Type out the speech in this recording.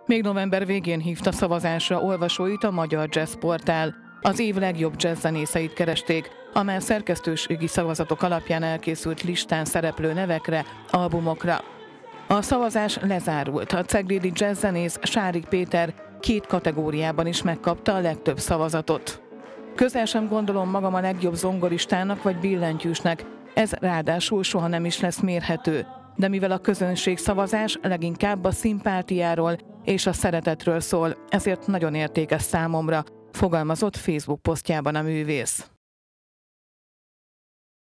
Még november végén hívta szavazásra olvasóit a Magyar Jazz Portál. Az év legjobb jazzzenészeit keresték, amely szerkesztőségi szavazatok alapján elkészült listán szereplő nevekre, albumokra. A szavazás lezárult. A ceglédi jazzzenész Sárik Péter 2 kategóriában is megkapta a legtöbb szavazatot. Közel sem gondolom magam a legjobb zongoristának vagy billentyűsnek, ez ráadásul soha nem is lesz mérhető. De mivel a közönségszavazás leginkább a szimpátiáról és a szeretetről szól, ezért nagyon értékes számomra, fogalmazott Facebook posztjában a művész.